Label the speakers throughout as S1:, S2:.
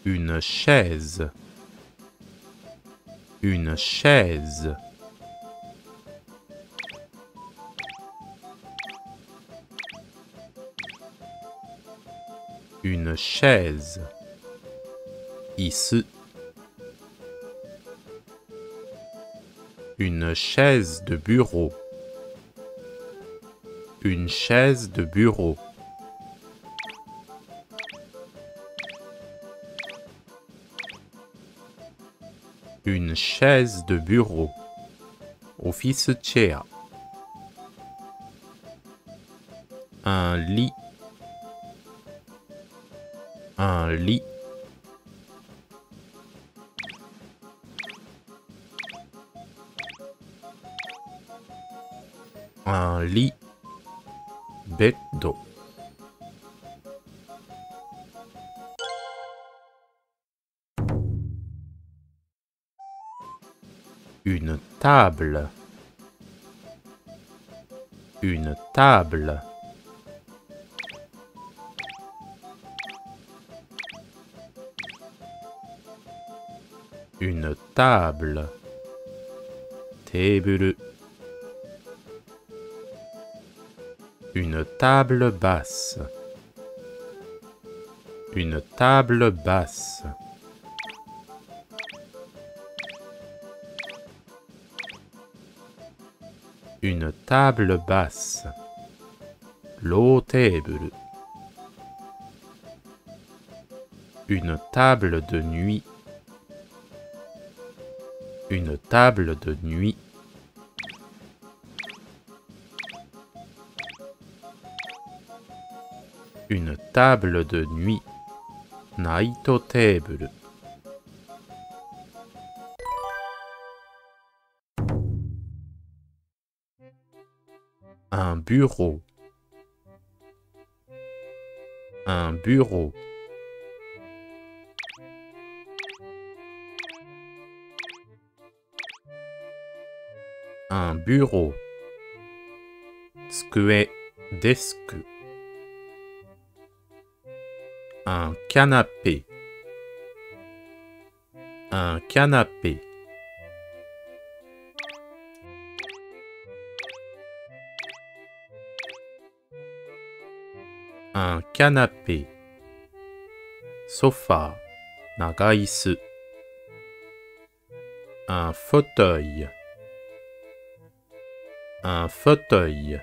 S1: Une chaise. Une chaise. Une chaise. 椅子. Une chaise de bureau. Une chaise de bureau. Une chaise de bureau. Office chair. Un lit. Un lit. Un lit. Beddo. Une table. Une table. Une table. Table. Une table basse. Une table basse. Une table basse. Low table. Une table de nuit. Une table de nuit. Une table de nuit. Night table. Un bureau. Un bureau. Un bureau. Tsukue, desk. Un canapé. Un canapé. Un canapé. Sofa. Nagaisu. Un fauteuil. Un fauteuil.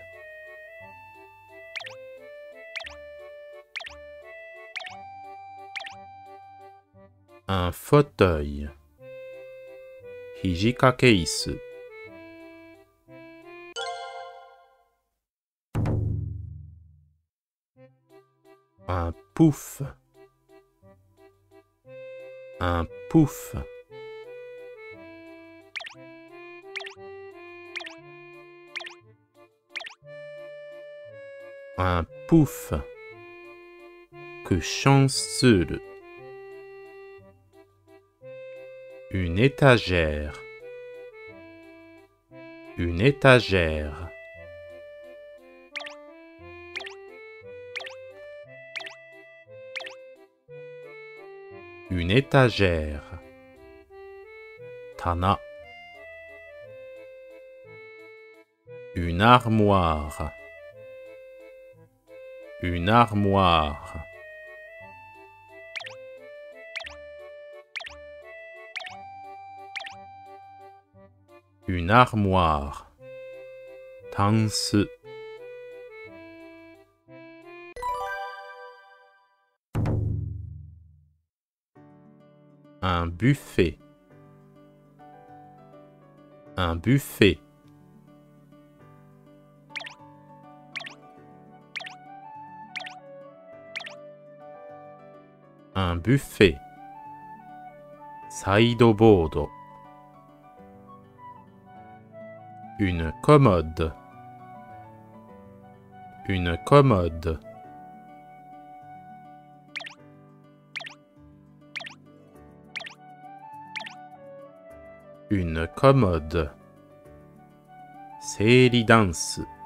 S1: Un fauteuil. Hijikake-isu. Un pouf. Un pouf. Un pouf. Cushion suru. Une étagère. Une étagère. Une étagère. Tana. Une armoire. Une armoire. Une armoire. Tansu. Un buffet. Un buffet. Un buffet. Sideboard. Une commode. Une commode. Une commode. Seiri danse.